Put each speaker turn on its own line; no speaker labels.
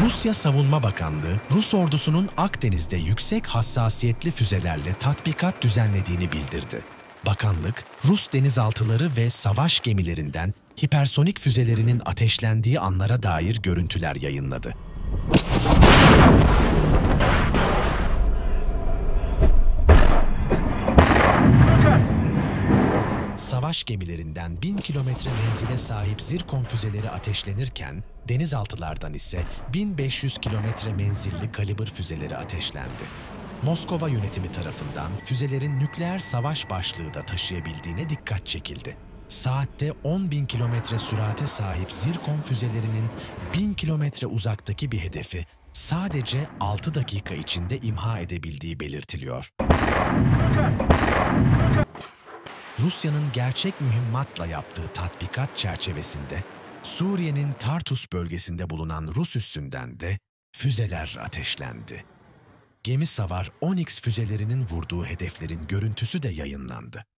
Rusya Savunma Bakanlığı, Rus ordusunun Akdeniz'de yüksek hassasiyetli füzelerle tatbikat düzenlediğini bildirdi. Bakanlık, Rus denizaltıları ve savaş gemilerinden hipersonik füzelerinin ateşlendiği anlara dair görüntüler yayınladı. Savaş gemilerinden 1000 kilometre menzile sahip Zirkon füzeleri ateşlenirken, denizaltılardan ise 1500 kilometre menzilli Kalibr füzeleri ateşlendi. Moskova yönetimi tarafından füzelerin nükleer savaş başlığı da taşıyabildiğine dikkat çekildi. Saatte 10.000 kilometre sürate sahip Zirkon füzelerinin 1000 kilometre uzaktaki bir hedefi sadece 6 dakika içinde imha edebildiği belirtiliyor. Rusya'nın gerçek mühimmatla yaptığı tatbikat çerçevesinde Suriye'nin Tartus bölgesinde bulunan Rus üssünden de füzeler ateşlendi. Gemi savar Onyx füzelerinin vurduğu hedeflerin görüntüsü de yayınlandı.